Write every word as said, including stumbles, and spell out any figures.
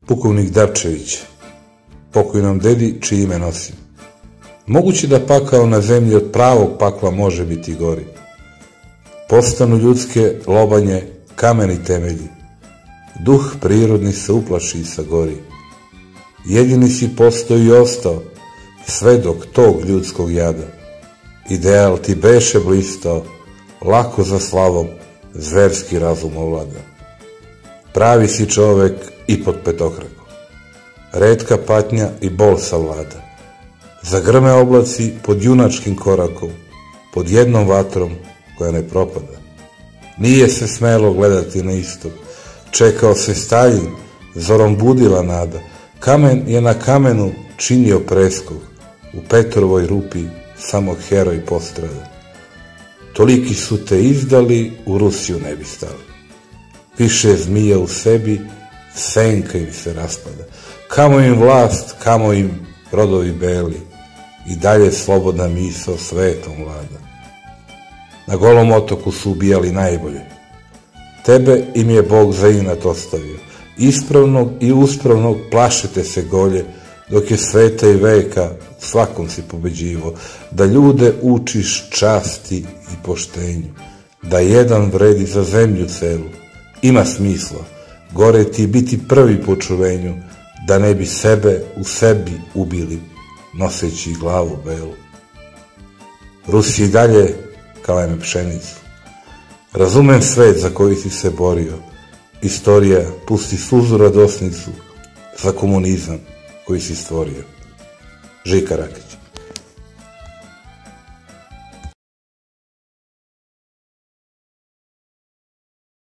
pukovnik Dapčević, pokojnom dedi čije ime nosim. Moguće da pakao na zemlji od pravog pakla može biti gori. Postanu ljudske lobanje kameni temelji, duh prirodni se uplaši i sagori. Jedini si postao i ostao, svedok tog ljudskog jada. Ideal ti beše blistao, lako za slavom zverski razum ovlada. Pravi si čovek i pod petokrakom, retka patnja i bol savlada. Zagrme oblaci pod junačkim korakom, pod jednom vatrom koja ne propada. Nije se smelo gledati na istok, čekao se Staljin, zorom budila nada. Kamen je na kamenu činio preskok, u Petrovoj rupi samo heroj postrada. Toliki su te izdali, u Rusiju ne bi stali. Piše zmija u sebi, senka im se raspada. Kamo im vlast, kamo im rodovi beli, i dalje slobodna misao svetom vlada. Na Golom otoku su ubijali najbolje. Tebe im je Bog za inat ostavio. Ispravnog i uspravnog plašete se golje, dok je sveta i veka svakom si pobeđivo, da ljude učiš časti i poštenju, da jedan vredi za zemlju celu. Ima smisla, gore ti biti prvi po čuvenju, da ne bi sebe u sebi ubili, noseći glavu belu. Rusi i dalje kaleme pšenicu. Razumem svet za koji si se borio. Istorija pusti suzu radosnicu za komunizam koji si stvorio. Žika Rakić.